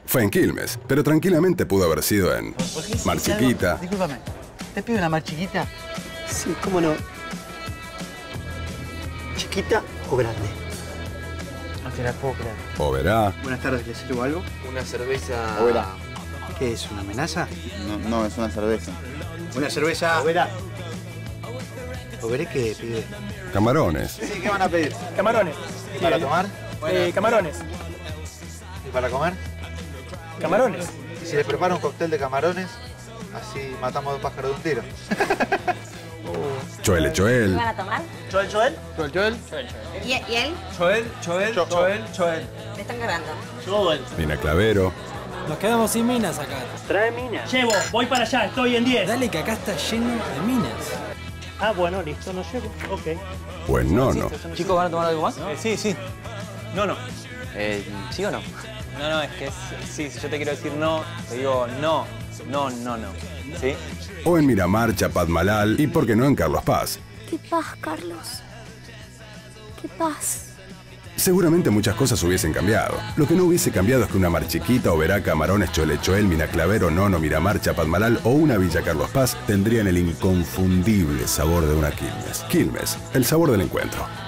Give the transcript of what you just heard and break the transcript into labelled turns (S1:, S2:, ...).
S1: fue en Quilmes, pero tranquilamente pudo haber sido en Mar Chiquita.
S2: Discúlpame, ¿te pido una Mar Chiquita?
S3: Sí, cómo no. ¿Chiquita o grande?
S2: No te la puedo creer.
S1: Oberá.
S2: Buenas tardes, ¿le sirvo algo?
S4: Una cerveza...
S5: Oberá.
S2: ¿Qué es, una amenaza?
S5: No, es una cerveza.
S2: Una cerveza...
S3: Verá.
S2: ¿Oberé qué pide?
S1: Camarones.
S5: Sí, ¿qué van a pedir?
S6: Camarones.
S4: ¿Y para tomar?
S6: Camarones.
S4: ¿Y para comer?
S6: Camarones.
S4: ¿Y si les preparo un cóctel de camarones? Así matamos dos pájaros de un tiro.
S1: Choel.
S7: ¿Qué van a tomar?
S6: Joel, Joel.
S4: ¿Joel, Joel?
S7: ¿Y él?
S4: Joel.
S7: Me están ganando.
S6: Joel.
S1: Mina Clavero.
S8: Nos quedamos sin minas acá.
S3: Trae mina.
S6: Llevo, voy para allá, estoy en 10.
S8: Dale que acá está lleno de minas.
S3: Ah, bueno, listo, no llego. Ok.
S1: O en Nono.
S9: Chicos, ¿van a tomar algo más?
S6: Sí. No.
S9: ¿Sí o no? No, es que sí, si yo te quiero decir no, te digo no. ¿Sí?
S1: O en Miramar, Chapadmalal y, por qué no, en Carlos Paz.
S7: Qué paz, Carlos. Qué paz.
S1: Seguramente muchas cosas hubiesen cambiado. Lo que no hubiese cambiado es que una Mar Chiquita, Oberá, Camarones, Choel, Mina Clavero, Nono, Miramar, Chapadmalal o una Villa Carlos Paz tendrían el inconfundible sabor de una Quilmes. Quilmes, el sabor del encuentro.